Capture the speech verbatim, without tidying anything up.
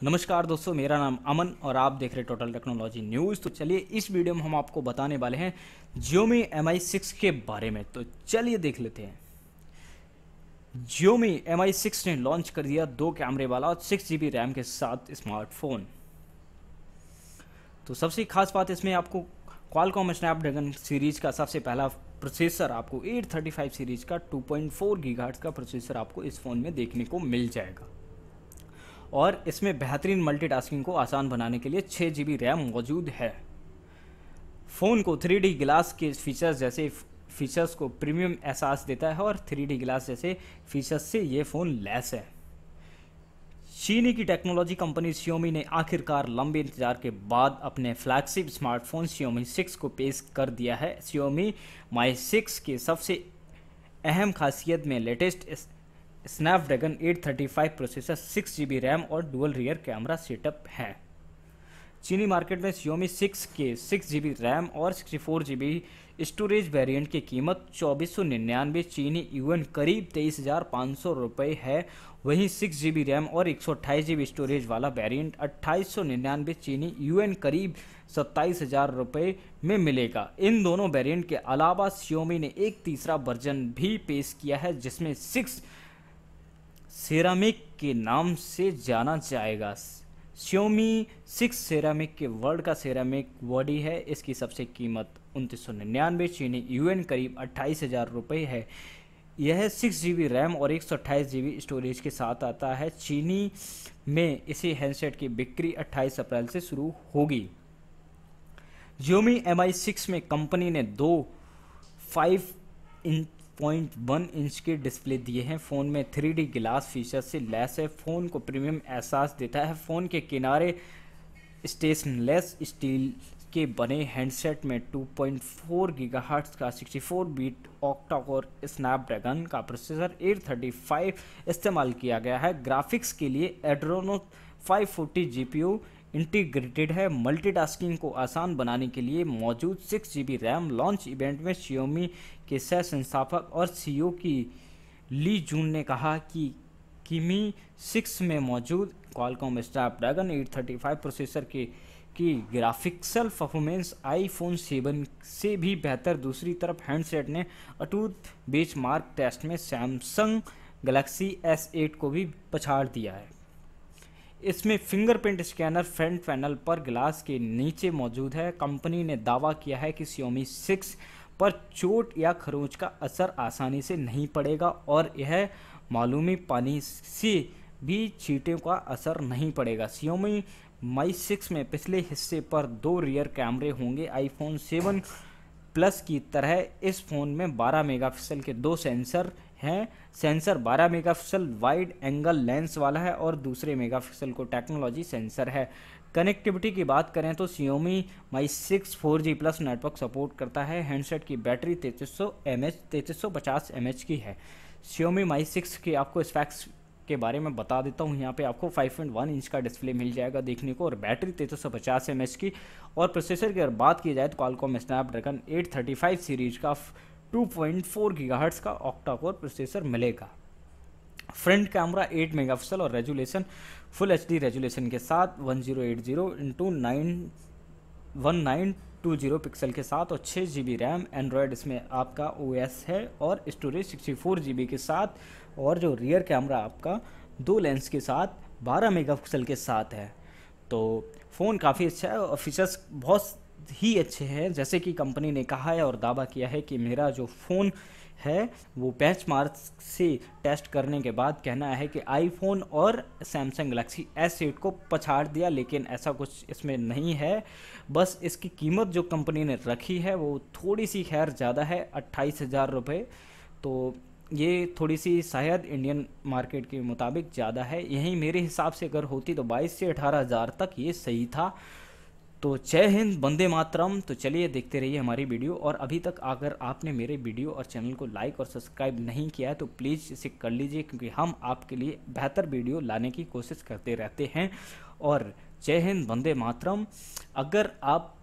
नमस्कार दोस्तों, मेरा नाम अमन और आप देख रहे टोटल टेक्नोलॉजी न्यूज़। तो चलिए इस वीडियो में हम आपको बताने वाले हैं Xiaomi एम आई सिक्स के बारे में। तो चलिए देख लेते हैं। Xiaomi एम आई सिक्स ने लॉन्च कर दिया दो कैमरे वाला और सिक्स जी बी रैम के साथ स्मार्टफोन। तो सबसे खास बात इसमें आपको Qualcomm स्नैपड्रैगन सीरीज का सबसे पहला प्रोसेसर आपको एट थर्टी फाइव सीरीज का टू पॉइंट फोर गीगाहर्ट्ज़ का प्रोसेसर आपको इस फ़ोन में देखने को मिल जाएगा। और इसमें बेहतरीन मल्टीटास्किंग को आसान बनाने के लिए छः जी बी रैम मौजूद है। फ़ोन को थ्री डी ग्लास के फीचर्स जैसे फीचर्स को प्रीमियम एहसास देता है और थ्री डी ग्लास जैसे फीचर्स से ये फ़ोन लैस है। चीनी की टेक्नोलॉजी कंपनी Xiaomi ने आखिरकार लंबे इंतजार के बाद अपने फ्लैगशिप स्मार्टफोन Xiaomi सिक्स को पेश कर दिया है। Xiaomi Mi सिक्स के सबसे अहम खासियत में latest Snapdragon eight thirty five processor, six G B RAM और डुअल रियर कैमरा सेटअप है। चीनी मार्केट में Xiaomi सिक्स के सिक्स जी बी रैम और sixty four G B storage variant की कीमत चौबीस सौ निन्यानवे चीनी यूएन करीब तेईस हज़ार पाँच सौ रुपये है। वहीं सिक्स जी बी रैम और एक सौ अट्ठाईस जी बी स्टोरेज वाला वेरिएंट अट्ठाईस सौ निन्यानवे चीनी यूएन करीब सत्ताईस हज़ार रुपये में मिलेगा। इन दोनों वेरिएंट के अलावा Xiaomi ने एक तीसरा वर्जन भी पेश किया है जिसमें सिक्स सेरामिक के नाम से जाना जाएगा। Xiaomi सिक्स सेरामिक के वर्ल्ड का सेरामिक बॉडी है। इसकी सबसे कीमत उनतीस सौ निन्यानवे चीनी यूएन करीब अट्ठाईस हज़ार रुपये है। यह सिक्स जी बी रैम और एक सौ अट्ठाईस जी बी स्टोरेज के साथ आता है। चीनी में इसी हैंडसेट की बिक्री अट्ठाईस अप्रैल से शुरू होगी। Xiaomi एम आई सिक्स में कंपनी ने दो five inch point one inch के डिस्प्ले दिए हैं। फ़ोन में थ्री डी ग्लास फीचर से लैस है। फ़ोन को प्रीमियम एहसास देता है। फ़ोन के किनारे स्टेनलेस स्टील के बने हैंडसेट में टू पॉइंट फोर गीगाहर्ट्ज़ का sixty four bit octa core Snapdragon का प्रोसेसर एट थर्टी फाइव इस्तेमाल किया गया है। ग्राफिक्स के लिए Adreno five forty GPU integrated है। मल्टीटास्किंग को आसान बनाने के लिए मौजूद six G B RAM launch event में Xiaomi के सह संस्थापक और सीईओ की ली जून ने कहा कि किमी सिक्स में मौजूद Qualcomm Snapdragon eight thirty five processor के की ग्राफिक्सल परफॉर्मेंस आईफोन सेवन से भी बेहतर। दूसरी तरफ हैंडसेट ने अटूट बेंचमार्क टेस्ट में सैमसंग गैलेक्सी एस एट को भी पछाड़ दिया है। इसमें फिंगरप्रिंट स्कैनर फ्रंट पैनल पर ग्लास के नीचे मौजूद है। कंपनी ने दावा किया है कि Xiaomi सिक्स पर चोट या खरोंच का असर आसानी से नहीं पड़ेगा और यह मालूमी पानी से भी छींटे का असर नहीं पड़ेगा। Xiaomi Mi सिक्स में पिछले हिस्से पर दो रियर कैमरे होंगे। आईफोन सेवन प्लस की तरह इस फ़ोन में बारह मेगापिक्सल के दो सेंसर हैं। सेंसर बारह मेगापिक्सल वाइड एंगल लेंस वाला है और दूसरे मेगापिक्सल को टेक्नोलॉजी सेंसर है। कनेक्टिविटी की बात करें तो Xiaomi Mi six four G plus network support करता है। हैंडसेट की बैटरी तैंतीस सौ एम एच तैंतीस सौ पचास एम एच की है। Xiaomi Mi सिक्स के आपको स्पेक्स के बारे में बता देता हूँ। यहाँ पे आपको फाइव पॉइंट वन इंच का डिस्प्ले मिल जाएगा देखने को और बैटरी तैंतीस सौ पचास एम एच की। और प्रोसेसर की अगर बात की जाए तो Qualcomm Snapdragon eight thirty five series का टू पॉइंट फोर गीगाहर्ट्ज़ का ऑक्टा कोर प्रोसेसर मिलेगा। फ्रंट कैमरा एट मेगापिक्सल और रेजोल्यूशन फुल एचडी रेजोल्यूशन के साथ one zero eight zero into nine one nine two zero pixel के साथ और छः जी बी रैम। एंड्रॉयड इसमें आपका ओएस है और storage sixty four G B के साथ और जो रियर कैमरा आपका दो लेंस के साथ बारह मेगापिक्सल के साथ है। तो फ़ोन काफ़ी अच्छा है और फीचर्स बहुत ही अच्छे हैं। जैसे कि कंपनी ने कहा है और दावा किया है कि मेरा जो फ़ोन है वो बेंचमार्क से टेस्ट करने के बाद कहना है कि आईफोन और सैमसंग गैलेक्सी एस एट को पछाड़ दिया, लेकिन ऐसा कुछ इसमें नहीं है। बस इसकी कीमत जो कंपनी ने रखी है वो थोड़ी सी खैर ज़्यादा है, अट्ठाईस हज़ार रुपये। तो ये थोड़ी सी शायद इंडियन मार्केट के मुताबिक ज़्यादा है। यहीं मेरे हिसाब से अगर होती तो बाईस से अठारह हज़ार तक ये सही था। तो जय हिंद, वंदे मातरम। तो चलिए देखते रहिए हमारी वीडियो। और अभी तक अगर आपने मेरे वीडियो और चैनल को लाइक और सब्सक्राइब नहीं किया है तो प्लीज़ इसे कर लीजिए, क्योंकि हम आपके लिए बेहतर वीडियो लाने की कोशिश करते रहते हैं। और जय हिंद, वंदे मातरम। अगर आप